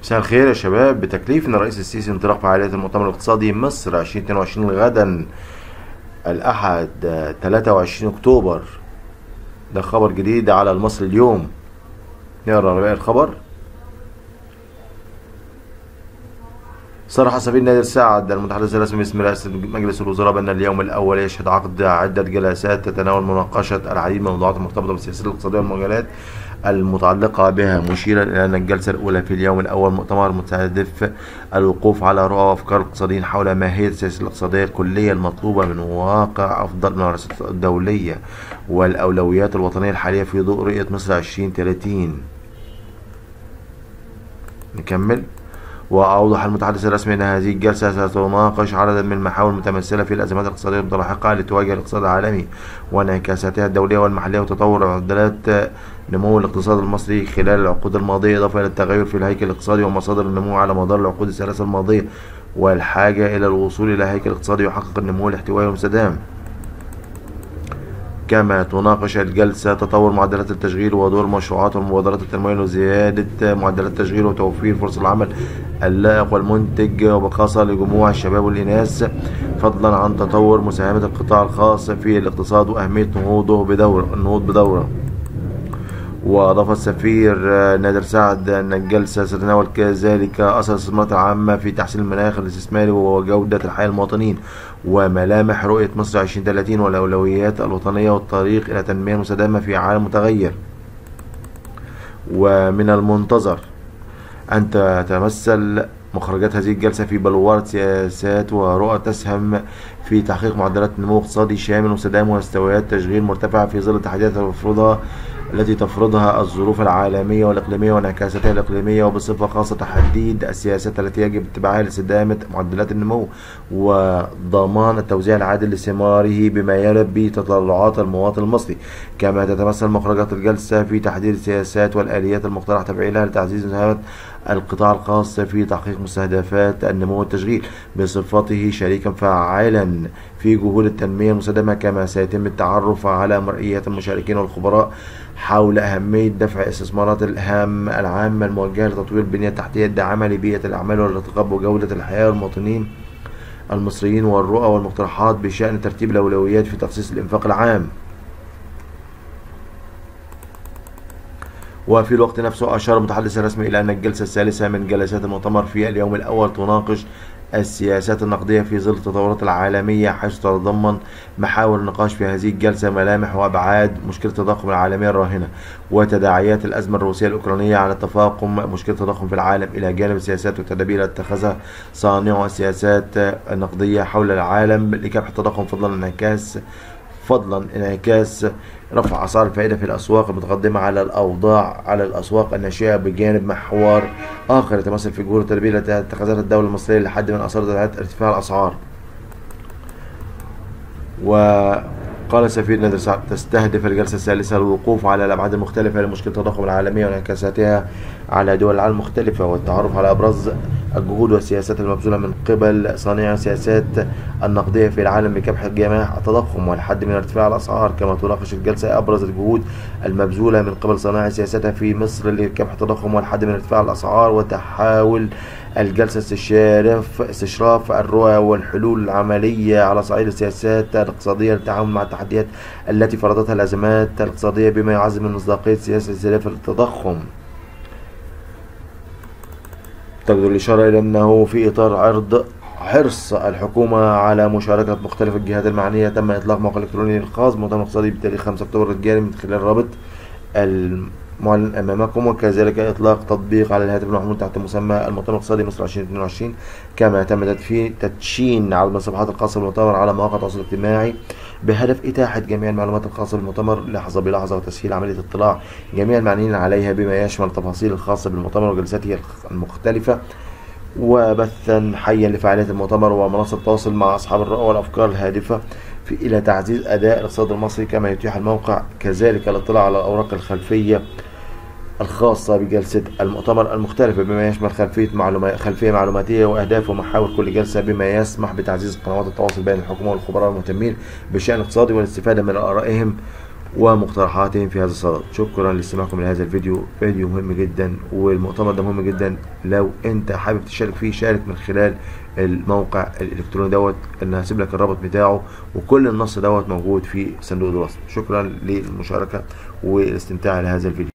مساء الخير يا شباب. بتكليف من الرئيس السيسي انطلاق فعاليات المؤتمر الاقتصادي مصر 2022 غدا الأحد 23 أكتوبر. ده خبر جديد على المصري اليوم. نقرأ باقي الخبر. صرح سفير نادر سعد المتحدث الرسمي باسم رئاسة مجلس الوزراء بأن اليوم الأول يشهد عقد عدة جلسات تتناول مناقشة العديد من الموضوعات المرتبطة بالسياسات الاقتصادية والمجالات المتعلقة بها، مشيرا إلى أن الجلسة الأولى في اليوم الأول مؤتمر مستهدف الوقوف على رؤى وأفكار الاقتصاديين حول ماهية السياسة الاقتصادية الكلية المطلوبة من واقع أفضل الممارسات الدولية والأولويات الوطنية الحالية في ضوء رؤية مصر 2030. نكمل. وأوضح المتحدث الرسمي أن هذه الجلسة ستناقش عددا من المحاور المتمثلة في الأزمات الاقتصادية المتلاحقة التي تواجه الاقتصاد العالمي وانعكاساتها الدولية والمحلية وتطور معدلات نمو الاقتصاد المصري خلال العقود الماضية، إضافة إلى التغير في الهيكل الاقتصادي ومصادر النمو على مدار العقود الثلاثة الماضية والحاجة إلى الوصول إلى هيكل اقتصادي يحقق النمو الاحتوائي والمستدام. كما تناقش الجلسة تطور معدلات التشغيل ودور مشروعات والمبادرات التنموية لزيادة معدلات التشغيل وتوفير فرص العمل اللائق والمنتج وبخاصة لجموع الشباب والإناث، فضلا عن تطور مساهمة القطاع الخاص في الاقتصاد وأهمية النهوض بدورة. وأضاف السفير نادر سعد أن الجلسة ستتناول كذلك أثر الاستثمارات العامة في تحسين المناخ الاستثماري وجودة الحياة للمواطنين وملامح رؤية مصر 2030 والأولويات الوطنية والطريق إلى تنمية مستدامة في عالم متغير. ومن المنتظر أن تتمثل مخرجات هذه الجلسة في بلورة سياسات ورؤى تسهم في تحقيق معدلات نمو اقتصادي شامل ومستدام ومستويات تشغيل مرتفعة في ظل التحديات التي تفرضها الظروف العالمية والإقليمية وانعكاساتها الإقليمية، وبصفة خاصة تحديد السياسات التي يجب اتباعها لاستدامة معدلات النمو وضمان التوزيع العادل لثماره بما يلبي تطلعات المواطن المصري. كما تتمثل مخرجات الجلسة في تحديد السياسات والآليات المقترح تفعيلها لتعزيز مساهمة القطاع الخاص في تحقيق مستهدفات النمو والتشغيل بصفته شريكا فعالا في جهود التنمية المستدامة. كما سيتم التعرف على مرئيات المشاركين والخبراء حول أهمية دفع استثمارات العامة الموجهة لتطوير البنية التحتية الداعمة لبيئة الأعمال والارتقاء بجودة الحياة للمواطنين المصريين والرؤى والمقترحات بشأن ترتيب الأولويات في تخصيص الإنفاق العام. وفي الوقت نفسه أشار المتحدث الرسمي إلى أن الجلسة الثالثة من جلسات المؤتمر في اليوم الأول تناقش السياسات النقدية في ظل التطورات العالمية، حيث تتضمن محاور النقاش في هذه الجلسة ملامح وأبعاد مشكلة التضخم العالمية الراهنة وتداعيات الأزمة الروسية الأوكرانية على تفاقم مشكلة التضخم في العالم، إلى جانب السياسات والتدابير التي اتخذها صانعو السياسات النقدية حول العالم لكبح التضخم، فضلا انعكاس رفع أسعار الفائدة في الأسواق المتقدمة على الأوضاع على الأسواق الناشئة، بجانب محور آخر يتمثل في جهود التدابير التي اتخذتها الدولة المصرية لحد من آثار ارتفاع الأسعار. وقال سفير نادر سعد تستهدف الجلسة الثالثة الوقوف على الأبعاد المختلفة لمشكلة التضخم العالمية وانعكاساتها على دول العالم المختلفة، والتعرف على أبرز الجهود والسياسات المبذولة من قبل صانعي السياسات النقدية في العالم لكبح جماح التضخم والحد من ارتفاع الأسعار. كما تناقش الجلسة أبرز الجهود المبذولة من قبل صانعي سياساتها في مصر لكبح التضخم والحد من ارتفاع الأسعار، وتحاول الجلسة استشراف الرؤى والحلول العملية على صعيد السياسات الاقتصادية للتعامل مع التحديات التي فرضتها الأزمات الاقتصادية بما يعزز من مصداقية سياسة استهداف التضخم. تقدر الإشارة إلى أنه في إطار حرص الحكومة على مشاركة مختلف الجهات المعنية، تم إطلاق موقع إلكتروني خاص بالمؤتمر الاقتصادي بتاريخ 5 أكتوبر الجاري من خلال الرابط المعلن أمامكم، وكذلك إطلاق تطبيق على الهاتف المحمول تحت مسمى المؤتمر الاقتصادي مصر 2022. كما تم تدشين على الصفحات الخاصة بالمؤتمر على مواقع التواصل الاجتماعي بهدف إتاحة جميع المعلومات الخاصة بالمؤتمر لحظة بلحظة وتسهيل عملية اطلاع جميع المعنيين عليها بما يشمل التفاصيل الخاصة بالمؤتمر وجلساته المختلفة، وبثا حيا لفعاليات المؤتمر ومنصة التواصل مع أصحاب الرؤى والأفكار الهادفة إلى تعزيز أداء الاقتصاد المصري. كما يتيح الموقع كذلك الاطلاع على الأوراق الخلفية الخاصة بجلسة المؤتمر المختلفة بما يشمل خلفية معلوماتية وأهداف ومحاور كل جلسة، بما يسمح بتعزيز قنوات التواصل بين الحكومة والخبراء المهتمين بالشأن الاقتصادي والاستفادة من آرائهم ومقترحاتهم في هذا الصدد. شكرا لاستماعكم لهذا الفيديو، فيديو مهم جدا، والمؤتمر ده مهم جدا. لو انت حابب تشارك فيه شارك من خلال الموقع الالكتروني دوت، انا هسيب لك الرابط بتاعه، وكل النص دوت موجود في صندوق الوصف. شكرا للمشاركة والاستمتاع لهذا الفيديو.